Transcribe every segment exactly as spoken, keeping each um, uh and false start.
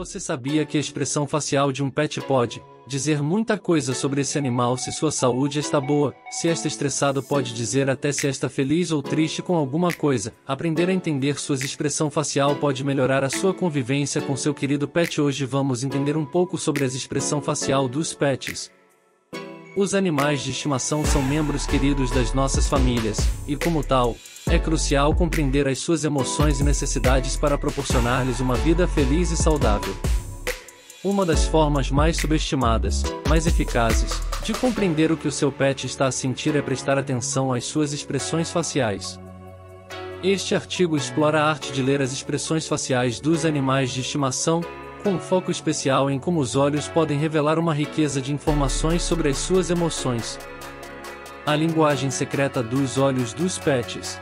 Você sabia que a expressão facial de um pet pode dizer muita coisa sobre esse animal? Se sua saúde está boa, se está estressado, pode dizer até se está feliz ou triste com alguma coisa. Aprender a entender sua expressão facial pode melhorar a sua convivência com seu querido pet. Hoje vamos entender um pouco sobre a expressão facial dos pets. Os animais de estimação são membros queridos das nossas famílias, e como tal, é crucial compreender as suas emoções e necessidades para proporcionar-lhes uma vida feliz e saudável. Uma das formas mais subestimadas, mas eficazes, de compreender o que o seu pet está a sentir é prestar atenção às suas expressões faciais. Este artigo explora a arte de ler as expressões faciais dos animais de estimação, com um foco especial em como os olhos podem revelar uma riqueza de informações sobre as suas emoções. A linguagem secreta dos olhos dos pets.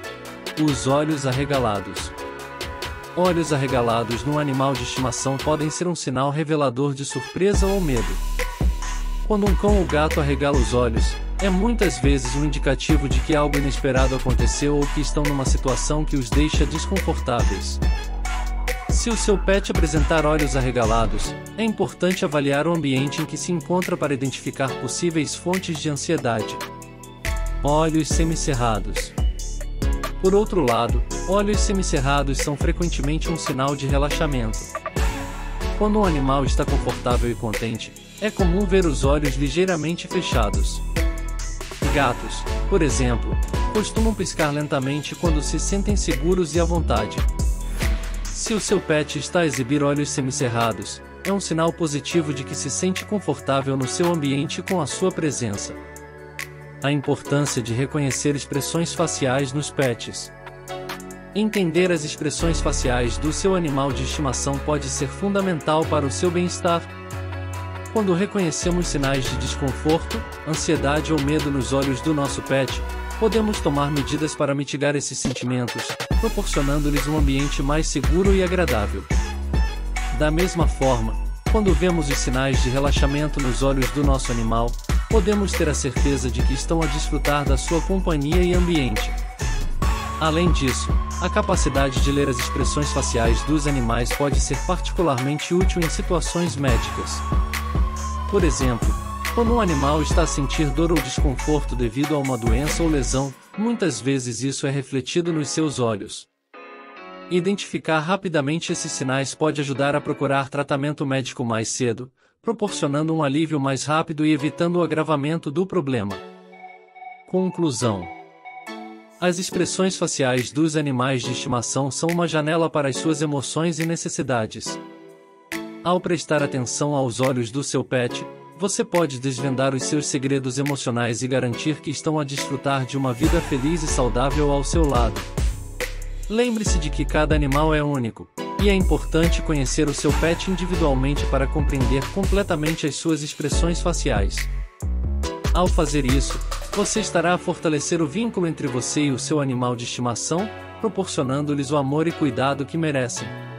Os olhos arregalados. Olhos arregalados num animal de estimação podem ser um sinal revelador de surpresa ou medo. Quando um cão ou gato arregala os olhos, é muitas vezes um indicativo de que algo inesperado aconteceu ou que estão numa situação que os deixa desconfortáveis. Se o seu pet apresentar olhos arregalados, é importante avaliar o ambiente em que se encontra para identificar possíveis fontes de ansiedade. Olhos semicerrados. Por outro lado, olhos semicerrados são frequentemente um sinal de relaxamento. Quando um animal está confortável e contente, é comum ver os olhos ligeiramente fechados. Gatos, por exemplo, costumam piscar lentamente quando se sentem seguros e à vontade. Se o seu pet está a exibir olhos semicerrados, é um sinal positivo de que se sente confortável no seu ambiente com a sua presença. A importância de reconhecer expressões faciais nos pets. Entender as expressões faciais do seu animal de estimação pode ser fundamental para o seu bem-estar. Quando reconhecemos sinais de desconforto, ansiedade ou medo nos olhos do nosso pet, podemos tomar medidas para mitigar esses sentimentos, proporcionando-lhes um ambiente mais seguro e agradável. Da mesma forma, quando vemos os sinais de relaxamento nos olhos do nosso animal, podemos ter a certeza de que estão a desfrutar da sua companhia e ambiente. Além disso, a capacidade de ler as expressões faciais dos animais pode ser particularmente útil em situações médicas. Por exemplo, quando um animal está a sentir dor ou desconforto devido a uma doença ou lesão, muitas vezes isso é refletido nos seus olhos. Identificar rapidamente esses sinais pode ajudar a procurar tratamento médico mais cedo, proporcionando um alívio mais rápido e evitando o agravamento do problema. Conclusão: as expressões faciais dos animais de estimação são uma janela para as suas emoções e necessidades. Ao prestar atenção aos olhos do seu pet, você pode desvendar os seus segredos emocionais e garantir que estão a desfrutar de uma vida feliz e saudável ao seu lado. Lembre-se de que cada animal é único, e é importante conhecer o seu pet individualmente para compreender completamente as suas expressões faciais. Ao fazer isso, você estará a fortalecer o vínculo entre você e o seu animal de estimação, proporcionando-lhes o amor e cuidado que merecem.